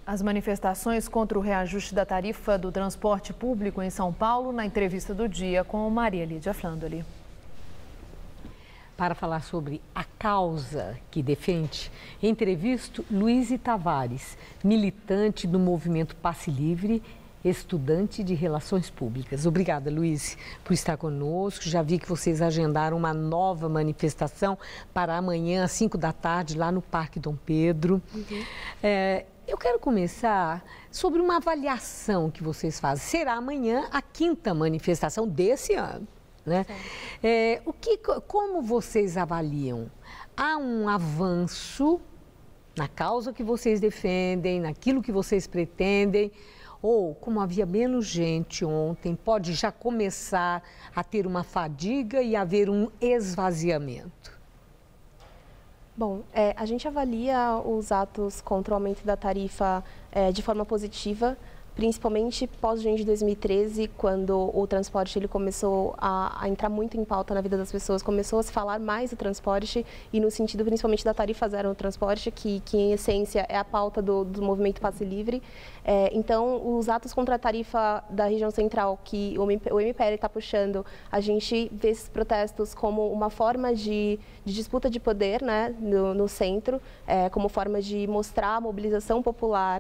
As manifestações contra o reajuste da tarifa do transporte público em São Paulo, na entrevista do dia com Maria Lídia Flandoli. Para falar sobre a causa que defende, entrevisto Luiz Tavares, militante do movimento Passe Livre, estudante de Relações Públicas. Obrigada, Luiz, por estar conosco. Já vi que vocês agendaram uma nova manifestação para amanhã, às 5 da tarde, lá no Parque Dom Pedro. Eu quero começar sobre uma avaliação que vocês fazem. Será amanhã a 5ª manifestação desse ano, né? Como vocês avaliam? Há um avanço na causa que vocês defendem, naquilo que vocês pretendem? Ou, como havia menos gente ontem, pode já começar a ter uma fadiga e haver um esvaziamento? Bom, a gente avalia os atos contra o aumento da tarifa de forma positiva, principalmente pós-junho de 2013, quando o transporte ele começou a entrar muito em pauta na vida das pessoas, começou a se falar mais do transporte e no sentido principalmente da tarifa zero no transporte, que em essência é a pauta do movimento Passe Livre. Então, os atos contra a tarifa da região central que o MPL está puxando, a gente vê esses protestos como uma forma de disputa de poder, né, no centro, como forma de mostrar a mobilização popular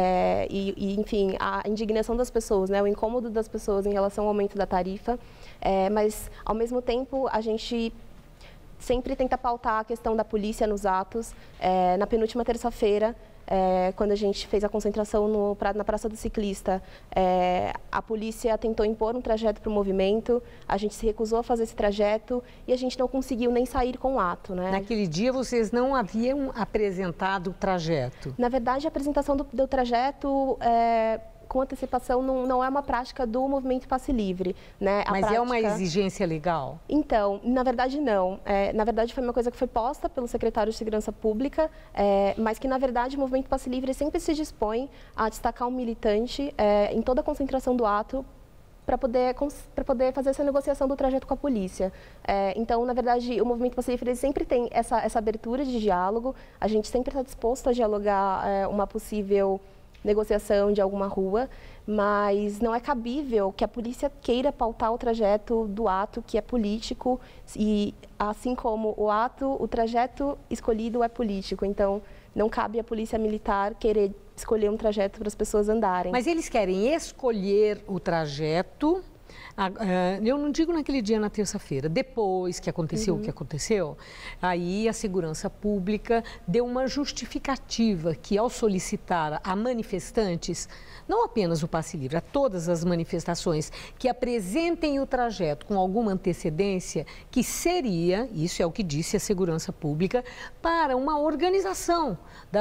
enfim, a indignação das pessoas, né, o incômodo das pessoas em relação ao aumento da tarifa, mas, ao mesmo tempo, a gente sempre tenta pautar a questão da polícia nos atos. Na penúltima terça-feira, quando a gente fez a concentração na Praça do Ciclista, a polícia tentou impor um trajeto para o movimento, a gente se recusou a fazer esse trajeto e a gente não conseguiu nem sair com o ato, né? Naquele dia vocês não haviam apresentado o trajeto? Na verdade, a apresentação do trajeto com antecipação não é uma prática do movimento Passe Livre, né? Mas é uma exigência legal? Então, na verdade não. Na verdade foi uma coisa que foi posta pelo secretário de Segurança Pública, mas que na verdade o movimento Passe Livre sempre se dispõe a destacar um militante em toda a concentração do ato para poder fazer essa negociação do trajeto com a polícia. Então, na verdade, o movimento Passe Livre sempre tem essa abertura de diálogo, a gente sempre está disposto a dialogar uma possível negociação de alguma rua, mas não é cabível que a polícia queira pautar o trajeto do ato que é político e assim como o trajeto escolhido é político, então não cabe à polícia militar querer escolher um trajeto para as pessoas andarem. Mas eles querem escolher o trajeto, eu não digo naquele dia na terça-feira, depois que aconteceu o que aconteceu, aí a segurança pública deu uma justificativa que ao solicitar a manifestantes, não apenas o Passe Livre, a todas as manifestações que apresentem o trajeto com alguma antecedência, que seria, isso é o que disse a segurança pública, para uma organização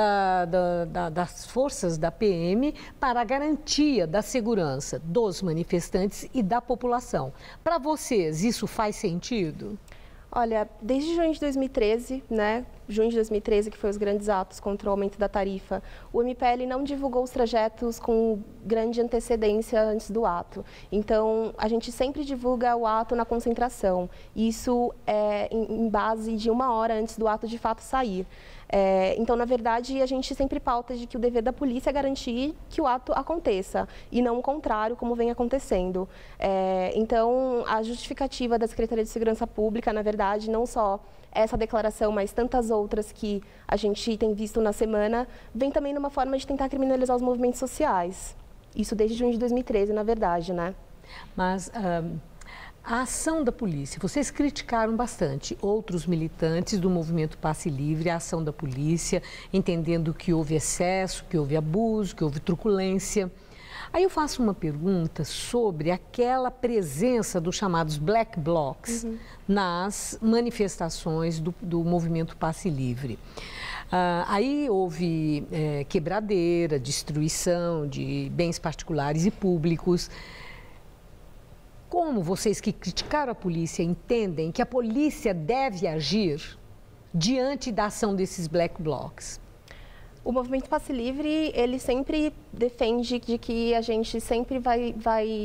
das forças da PM para a garantia da segurança dos manifestantes e da população. Para vocês, isso faz sentido? Olha, desde junho de 2013, né? Junho de 2013, que foi os grandes atos contra o aumento da tarifa, o MPL não divulgou os trajetos com grande antecedência antes do ato. Então, a gente sempre divulga o ato na concentração. Isso é em base de 1 hora antes do ato de fato sair. Então, na verdade, a gente sempre pauta de que o dever da polícia é garantir que o ato aconteça e não o contrário, como vem acontecendo. Então, a justificativa da Secretaria de Segurança Pública, na verdade, não só essa declaração, mas tantas outras que a gente tem visto na semana, vem também numa forma de tentar criminalizar os movimentos sociais. Isso desde junho de 2013, na verdade, né? Mas a ação da polícia, vocês criticaram bastante outros militantes do movimento Passe Livre, a ação da polícia, entendendo que houve excesso, que houve abuso, que houve truculência. Aí eu faço uma pergunta sobre aquela presença dos chamados black blocs nas manifestações do movimento Passe Livre. Aí houve quebradeira, destruição de bens particulares e públicos. Como vocês que criticaram a polícia entendem que a polícia deve agir diante da ação desses black blocs? O movimento Passe Livre, ele sempre defende de que a gente sempre vai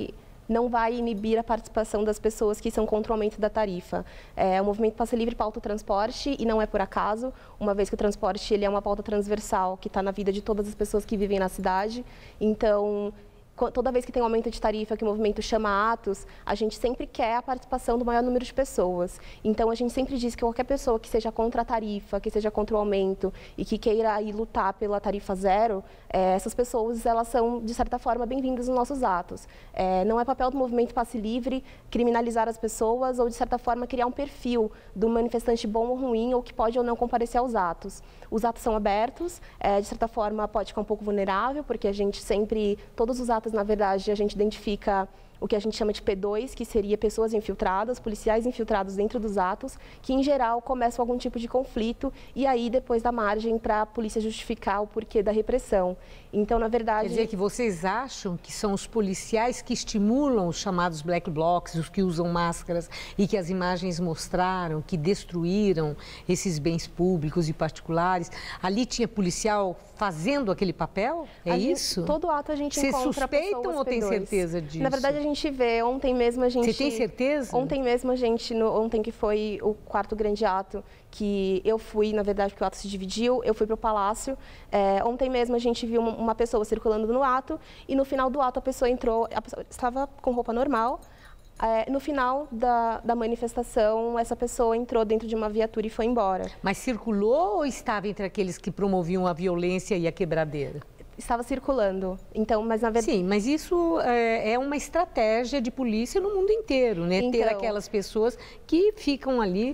não vai inibir a participação das pessoas que são contra o aumento da tarifa. O movimento Passe Livre pauta o transporte e não é por acaso, uma vez que o transporte ele é uma pauta transversal que está na vida de todas as pessoas que vivem na cidade. Então, toda vez que tem um aumento de tarifa, que o movimento chama atos, a gente sempre quer a participação do maior número de pessoas. Então, a gente sempre diz que qualquer pessoa que seja contra a tarifa, que seja contra o aumento e que queira aí lutar pela tarifa zero, essas pessoas, elas são, de certa forma, bem-vindas nos nossos atos. Não é papel do movimento Passe Livre criminalizar as pessoas ou, de certa forma, criar um perfil do manifestante bom ou ruim ou que pode ou não comparecer aos atos. Os atos são abertos, de certa forma, pode ficar um pouco vulnerável, porque a gente sempre, todos os atos, na verdade, a gente identifica o que a gente chama de P2, que seria pessoas infiltradas, policiais infiltrados dentro dos atos, que em geral começam algum tipo de conflito e aí depois dá margem para a polícia justificar o porquê da repressão. Então, na verdade... Quer dizer que vocês acham que são os policiais que estimulam os chamados black blocs, os que usam máscaras e que as imagens mostraram, que destruíram esses bens públicos e particulares? Ali tinha policial fazendo aquele papel? isso? Todo ato a gente Vocês encontra suspeitam pessoas ou tem P2. certeza disso? Na verdade, a gente vê. Ontem mesmo a gente... Você tem certeza? Ontem mesmo a gente, ontem que foi o 4º grande ato, que eu fui, na verdade, porque o ato se dividiu, eu fui para o Palácio. Ontem mesmo a gente viu uma pessoa circulando no ato e no final do ato a pessoa entrou, a pessoa estava com roupa normal. No final da manifestação, essa pessoa entrou dentro de uma viatura e foi embora. Mas circulou ou estava entre aqueles que promoviam a violência e a quebradeira? Estava circulando. Então, mas na verdade... Sim, mas isso é uma estratégia de polícia no mundo inteiro, né? Então... Ter aquelas pessoas que ficam ali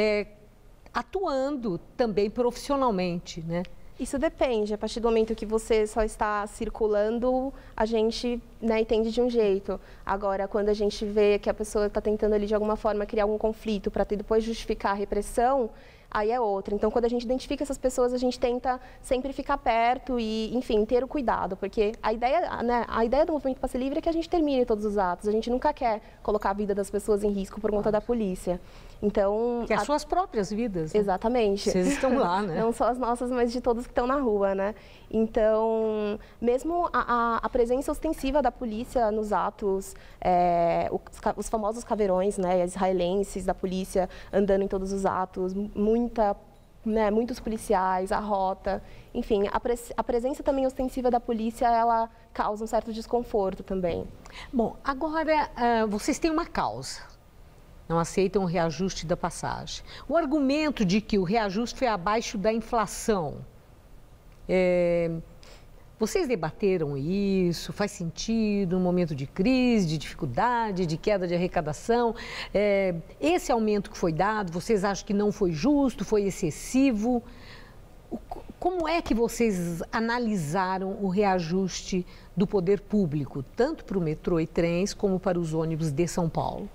atuando também profissionalmente, né? Isso depende. A partir do momento que você só está circulando, a gente, né, entende de um jeito. Agora, quando a gente vê que a pessoa está tentando ali de alguma forma criar algum conflito para depois justificar a repressão, aí é outra. Então, quando a gente identifica essas pessoas, a gente tenta sempre ficar perto e, enfim, ter o cuidado, porque a ideia do movimento Passe Livre é que a gente termine todos os atos. A gente nunca quer colocar a vida das pessoas em risco por conta da polícia. Então, que as suas próprias vidas. Né? Exatamente. Vocês estão lá, né? Não só as nossas, mas de todos que estão na rua, né? Então, mesmo a presença ostensiva da polícia nos atos, os famosos caveirões, né, israelenses da polícia andando em todos os atos, muitos policiais, a rota, enfim, a presença também ostensiva da polícia, ela causa um certo desconforto também. Bom, agora vocês têm uma causa. Não aceitam o reajuste da passagem. O argumento de que o reajuste foi abaixo da inflação. Vocês debateram isso? Faz sentido? Um momento de crise, de dificuldade, de queda de arrecadação? Esse aumento que foi dado, vocês acham que não foi justo, foi excessivo? Como é que vocês analisaram o reajuste do poder público, tanto para o metrô e trens, como para os ônibus de São Paulo?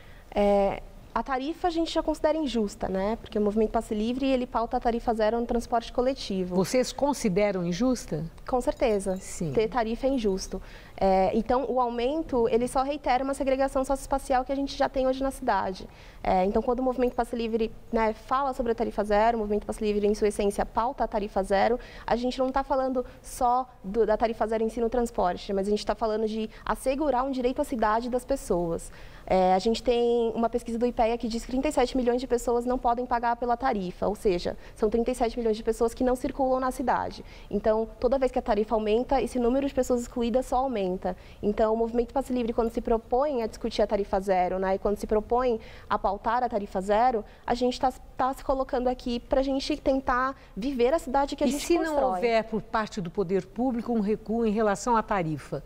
A tarifa a gente já considera injusta, né? Porque o movimento Passe Livre, ele pauta a tarifa zero no transporte coletivo. Vocês consideram injusta? Com certeza. Sim. Ter tarifa é injusto. Então, o aumento, ele só reitera uma segregação socioespacial que a gente já tem hoje na cidade. Então, quando o movimento Passe Livre, né, fala sobre a tarifa zero, o movimento Passe Livre, em sua essência, pauta a tarifa zero, a gente não está falando só da tarifa zero em si no transporte, mas a gente está falando de assegurar um direito à cidade das pessoas. A gente tem uma pesquisa do IPEA que diz que 37 milhões de pessoas não podem pagar pela tarifa, ou seja, são 37 milhões de pessoas que não circulam na cidade. Então, toda vez que a tarifa aumenta, esse número de pessoas excluídas só aumenta. Então, o movimento Passe Livre, quando se propõe a discutir a tarifa zero, né, e quando se propõe a pautar a tarifa zero, a gente está se colocando aqui para a gente tentar viver a cidade que a gente constrói. E se não houver, por parte do poder público, um recuo em relação à tarifa?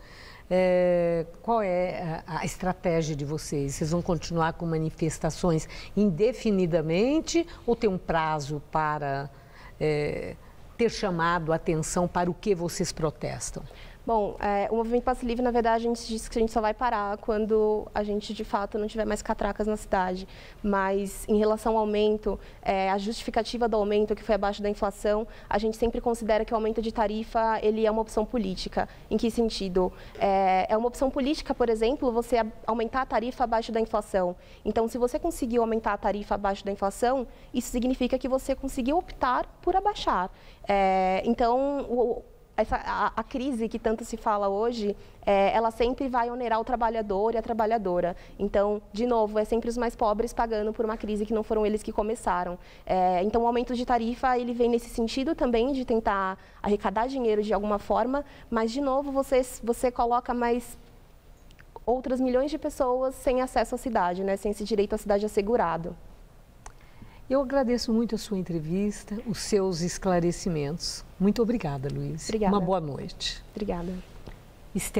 Qual é a estratégia de vocês? Vocês vão continuar com manifestações indefinidamente ou tem um prazo para ter chamado a atenção para o que vocês protestam? Bom, o movimento Passe Livre, na verdade, a gente diz que a gente só vai parar quando a gente, de fato, não tiver mais catracas na cidade. Mas, em relação ao aumento, a justificativa do aumento, que foi abaixo da inflação, a gente sempre considera que o aumento de tarifa, ele é uma opção política. Em que sentido? É uma opção política, por exemplo, você aumentar a tarifa abaixo da inflação. Então, se você conseguiu aumentar a tarifa abaixo da inflação, isso significa que você conseguiu optar por abaixar. Então, a crise que tanto se fala hoje, ela sempre vai onerar o trabalhador e a trabalhadora. Então, de novo, é sempre os mais pobres pagando por uma crise que não foram eles que começaram. Então, o aumento de tarifa, ele vem nesse sentido também de tentar arrecadar dinheiro de alguma forma, mas, de novo, você coloca mais outras milhões de pessoas sem acesso à cidade, né? Sem esse direito à cidade assegurado. Eu agradeço muito a sua entrevista, os seus esclarecimentos. Muito obrigada, Luiz. Obrigada. Uma boa noite. Obrigada. Esther.